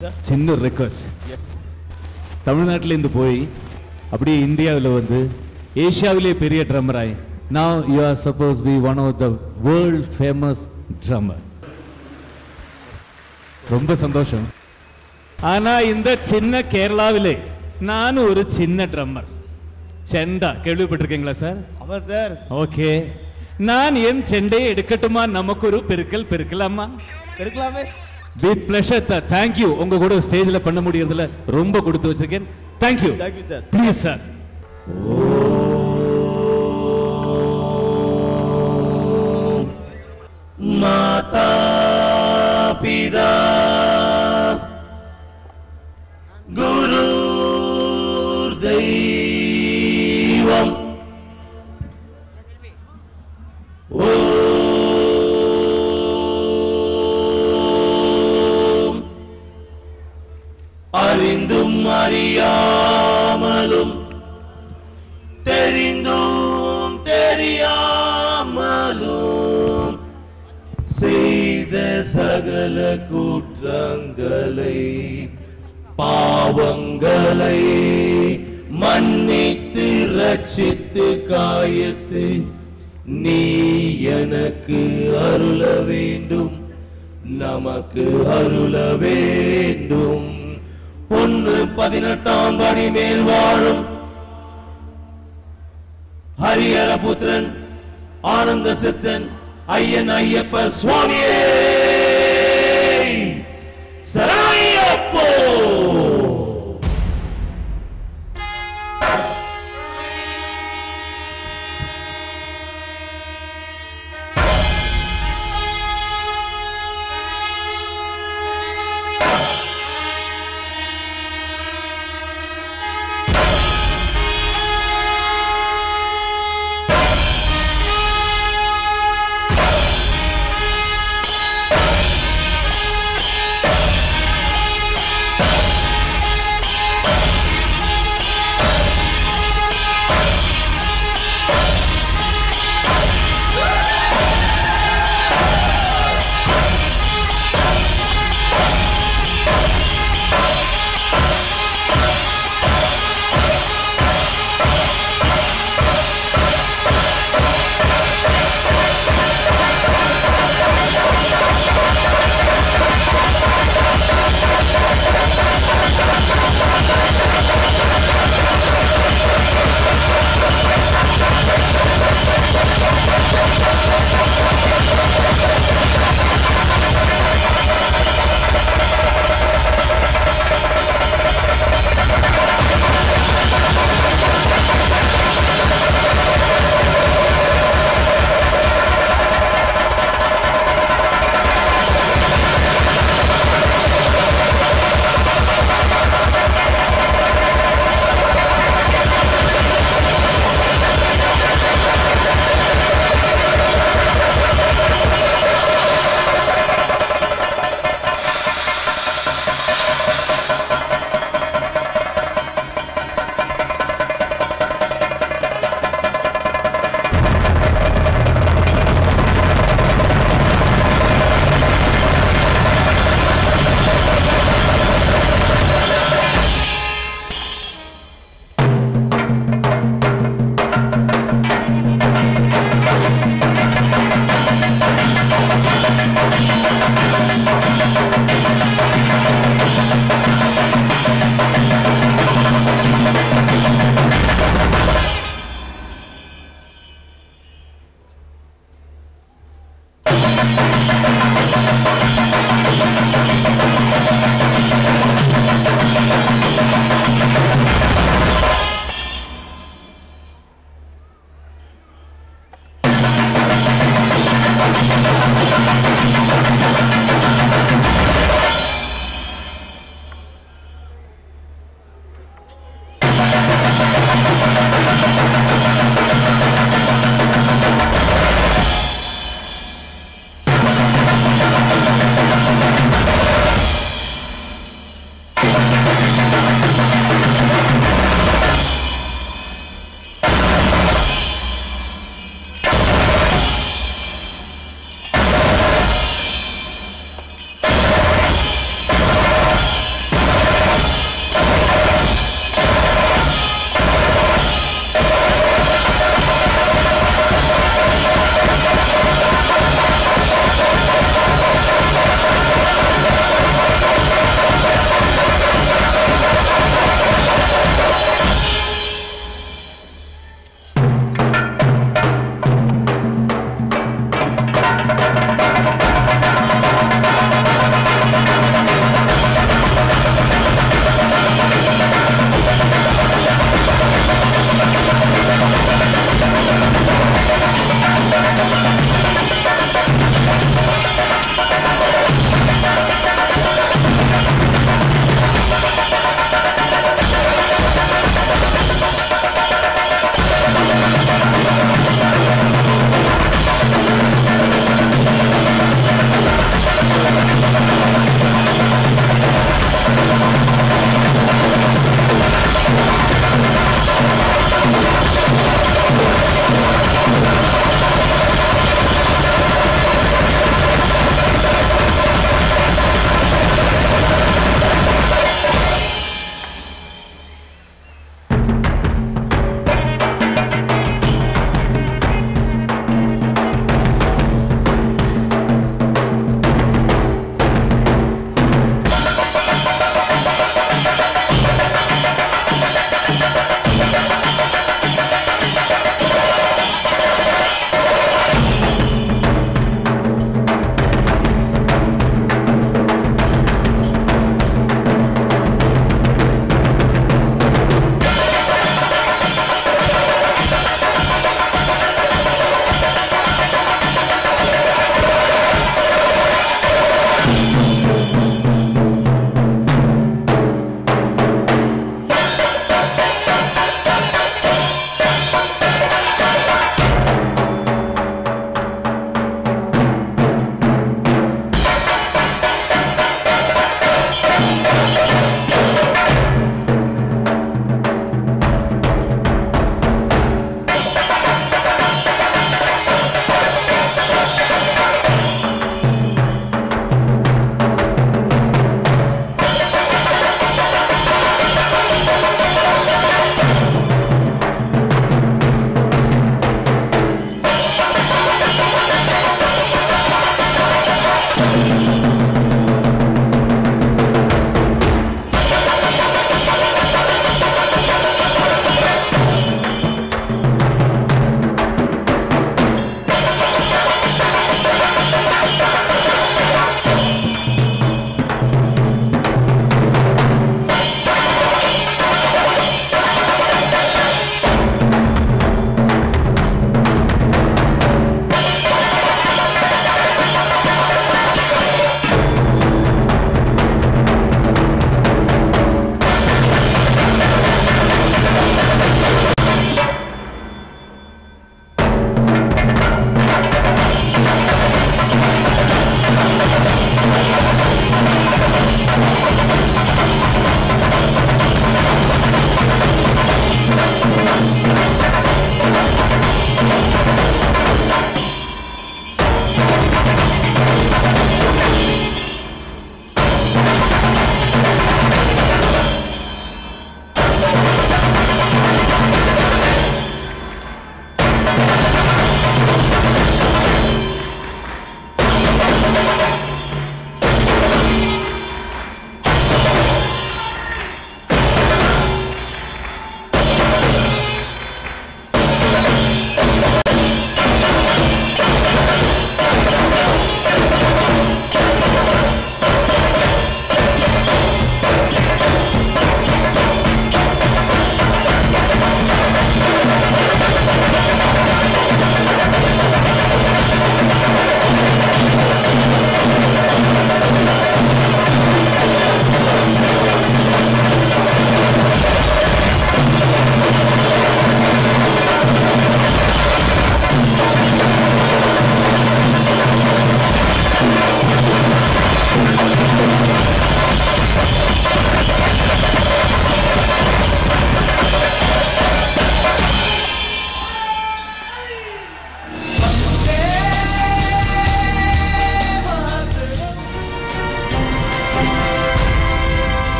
சின்ன ரெக்வஸ்ட். தமிழ்நாட்டில் இருந்து போய் அப்படியே இந்தியாவில் வந்து ஏஷியாவிலே பெரிய ட்ரம்மராய். Now you are supposed to be one of the world famous drummer. ரொம்ப சந்தோஷம். ஆனா இந்த சின்ன கேரளாவிலே நான் ஒரு சின்ன ட்ரம்மர். செண்டா கேள்விப்பட்டிருக்கீங்களா சார்? ஆமா சார். ஓகே, நான் என் செண்டையை எடுக்கட்டுமா? நமக்கு ஒரு பெருக்கலாமா? பெருக்கலாமே. With pleasure. Thank you. உங்க கூட ஸ்டேஜ்ல பண்ண முடியறதுல ரொம்ப கொடுத்து வச்சிருக்கேன். Thank you. Thank you sir. Please sir. மாதா பிதா குரு தெய்வம் அறிந்தும் அறியாமலும் தெரிந்தும் தெரியாமலும் செய்த சகல குற்றங்களை பாவங்களை மன்னித்து ரட்சித்து காயத்து நீ எனக்கு அருள வேண்டும், நமக்கு அருள வேண்டும். பொண்ணு 18ஆம் படி மேல் வாழும் ஹரியர புத்திரன் ஆனந்த சித்தன் ஐயன் ஐயப்ப சுவாமியே சரணமையப்போ.